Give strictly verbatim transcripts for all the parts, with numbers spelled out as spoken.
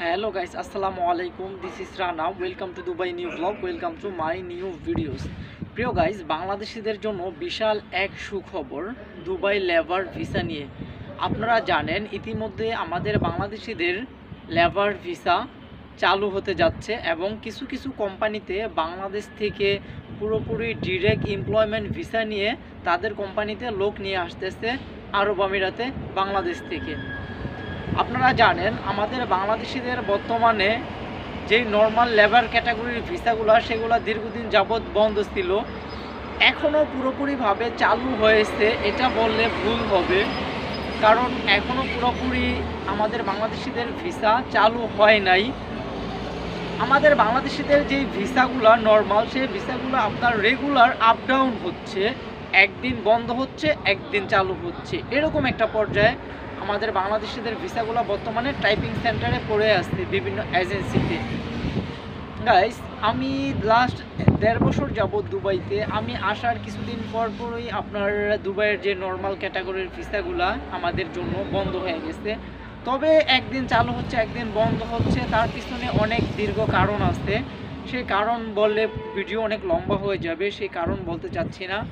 Hello guys, assalamu alaikum. This is Rana. Welcome to Dubai new vlog. Welcome to my new videos. প্রিয় guys, বাংলাদেশিদের জন্য বিশাল এক সুখবর Dubai labour visa নিয়ে। আপনারা জানেন ইতিমধ্যে আমাদের বাংলাদেশিদের লেবার ভিসা চালু হতে যাচ্ছে এবং কিছু কিছু কোম্পানিতে বাংলাদেশ থেকে পুরোপুরি ডিরেক্ট এমপ্লয়মেন্ট ভিসা নিয়ে তাদের কোম্পানিতে লোক নিয়ে আসতেছে আরব আমিরাতে বাংলাদেশ থেকে। আপনারা জানেন আমাদের বাংলাদেশিদের বর্তমানে যেই নর্মাল লেবার ক্যাটাগরির ভিসাগুলো সেগুলো দীর্ঘদিন যাবৎ বন্ধ ছিল, এখনও পুরোপুরিভাবে চালু হয়েছে এটা বললে ভুল হবে, কারণ এখনও পুরোপুরি আমাদের বাংলাদেশিদের ভিসা চালু হয় নাই। আমাদের বাংলাদেশিদের যেই ভিসাগুলো নর্মাল, সেই ভিসাগুলো আপনার রেগুলার আপ ডাউন হচ্ছে, একদিন বন্ধ হচ্ছে একদিন চালু হচ্ছে, এরকম একটা পর্যায়ে আমাদের বাংলাদেশিদের ভিসাগুলো বর্তমানে টাইপিং সেন্টারে পড়ে আসছে বিভিন্ন এজেন্সিতে। গাইস, আমি লাস্ট দেড় বছর যাবৎ দুবাইতে, আমি আসার কিছুদিন পর পরই আপনার দুবাইয়ের যে নর্মাল ক্যাটাগরির ভিসাগুলো আমাদের জন্য বন্ধ হয়ে গেছে। তবে একদিন চালু হচ্ছে একদিন বন্ধ হচ্ছে, তার পিছনে অনেক দীর্ঘ কারণ আছে। সেই কারণ বললে ভিডিও অনেক লম্বা হয়ে যাবে, সেই কারণ বলতে চাচ্ছি না।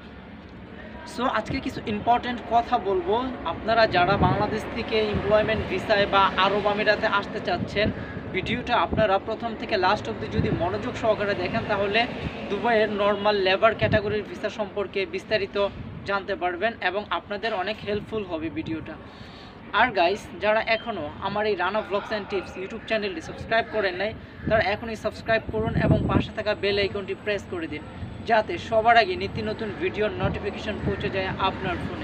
সো আজকে কিছু ইম্পর্টেন্ট কথা বলবো। আপনারা যারা বাংলাদেশ থেকে এমপ্লয়মেন্ট ভিসায় বা আরব আমিরাতে আসতে চাচ্ছেন, ভিডিওটা আপনারা প্রথম থেকে লাস্ট অবধি যদি মনোযোগ সহকারে দেখেন তাহলে দুবাইয়ের নর্মাল লেবার ক্যাটাগরির ভিসা সম্পর্কে বিস্তারিত জানতে পারবেন এবং আপনাদের অনেক হেল্পফুল হবে ভিডিওটা। আর গাইস, যারা এখনও আমার এই Rana blogs and tips YouTube চ্যানেলটি সাবস্ক্রাইব করেন নাই, তারা এখনই সাবস্ক্রাইব করুন এবং পাশে থাকা বেল আইকনটি প্রেস করে দিন, যাতে সবার আগে নিত্য নতুন ভিডিওর নোটিফিকেশন পৌঁছে যায় আপনার ফোনে।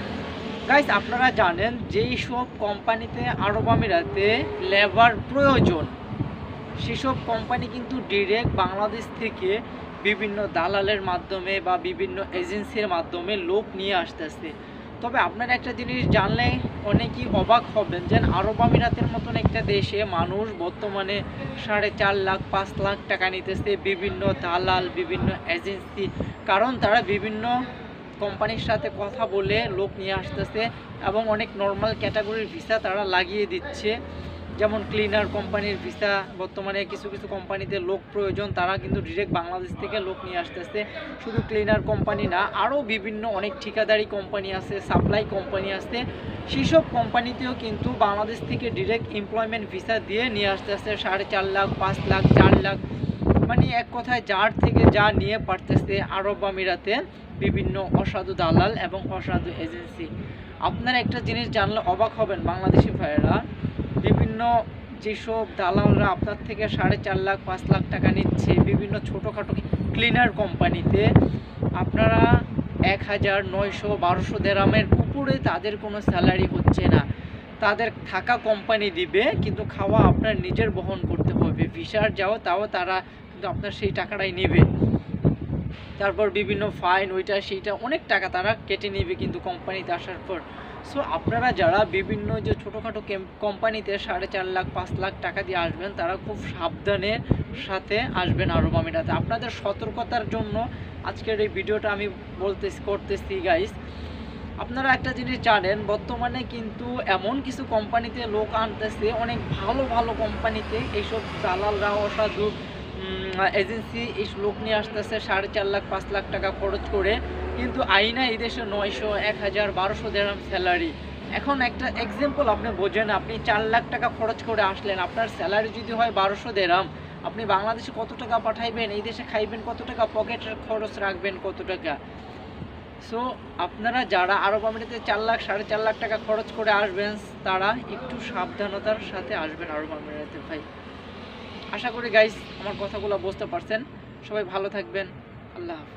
গাইস, আপনারা জানেন যেই সব কোম্পানিতে আরব আমিরাতে লেবার প্রয়োজন, সেসব কোম্পানি কিন্তু ডিরেক্ট বাংলাদেশ থেকে বিভিন্ন দালালের মাধ্যমে বা বিভিন্ন এজেন্সির মাধ্যমে লোক নিয়ে আসতেছে। তবে আপনারা একটা জিনিস জানলে অনেকেই অবাক হবেন যে আরব আমিরাতের মতন একটা দেশে মানুষ বর্তমানে সাড়ে চার লাখ পাঁচ লাখ টাকা নিতেছে বিভিন্ন দালাল বিভিন্ন এজেন্সি, কারণ তারা বিভিন্ন কোম্পানির সাথে কথা বলে লোক নিয়ে আসতেছে এবং অনেক নর্মাল ক্যাটাগরির ভিসা তারা লাগিয়ে দিচ্ছে। যেমন ক্লিনার কোম্পানির ভিসা বর্তমানে কিছু কিছু কোম্পানিতে লোক প্রয়োজন, তারা কিন্তু ডিরেক্ট বাংলাদেশ থেকে লোক নিয়ে আসতেছে। শুধু ক্লিনার কোম্পানি না, আরও বিভিন্ন অনেক ঠিকাদারি কোম্পানি আছে, সাপ্লাই কোম্পানি আছে, সেসব কোম্পানিতেও কিন্তু বাংলাদেশ থেকে ডিরেক্ট এমপ্লয়মেন্ট ভিসা দিয়ে নিয়ে আসতেছে সাড়ে চার লাখ পাঁচ লাখ চার লাখ, মানে এক কথায় যার থেকে যা নিয়ে পারতেছে আরব আমিরাতে বিভিন্ন অসাধু দালাল এবং অসাধু এজেন্সি। আপনারা একটা জিনিস জানলে অবাক হবেন বাংলাদেশি ভাইয়েরা, বিভিন্ন যেসব দালালরা আপনার থেকে সাড়ে চার লাখ পাঁচ লাখ টাকা নিচ্ছে বিভিন্ন ছোটোখাটো ক্লিনার কোম্পানিতে, আপনারা এক হাজার নয়শো বারোশো দেরামের উপরে তাদের কোনো স্যালারি হচ্ছে না। তাদের থাকা কোম্পানি দিবে কিন্তু খাওয়া আপনার নিজের বহন করতে হবে, ভিসার যাও তাও তারা কিন্তু আপনার সেই টাকাটাই নেবে। তারপর বিভিন্ন ফাইন ওইটা সেইটা অনেক টাকা তারা কেটে নেবে কিন্তু কোম্পানিতে আসার পর। সো আপনারা যারা বিভিন্ন যে ছোটোখাটো কোম্পানিতে সাড়ে চার লাখ পাঁচ লাখ টাকা দিয়ে আসবেন, তারা খুব সাবধানের সাথে আসবেন আরব আমিরাতে। আপনাদের সতর্কতার জন্য আজকের এই ভিডিওটা আমি বলতে করতেছি গাইস। আপনারা একটা জিনিস জানেন, বর্তমানে কিন্তু এমন কিছু কোম্পানিতে লোক আনতেছে, অনেক ভালো ভালো কোম্পানিতে এইসব দালালরা অসাধু এজেন্সি এই লোক নিয়ে আসতেছে সাড়ে চার লাখ পাঁচ লাখ টাকা খরচ করে, কিন্তু আইনা এই দেশে নয়শো এক হাজার বারোশো দেরাম স্যালারি। এখন একটা এক্সাম্পল আপনি বোঝেন, আপনি চার লাখ টাকা খরচ করে আসলেন, আপনার স্যালারি যদি হয় বারোশো দেরাম, আপনি বাংলাদেশে কত টাকা পাঠাইবেন, এই দেশে খাইবেন কত টাকা, পকেটের খরচ রাখবেন কত টাকা। সো আপনারা যারা আরব আমিরাতে চার লাখ সাড়ে চার লাখ টাকা খরচ করে আসবেন, তারা একটু সাবধানতার সাথে আসবেন আরব আমিরাতে ভাই। আশা করি গাইস আমার কথাগুলো বুঝতে পারছেন। সবাই ভালো থাকবেন। আল্লাহ হাফেজ।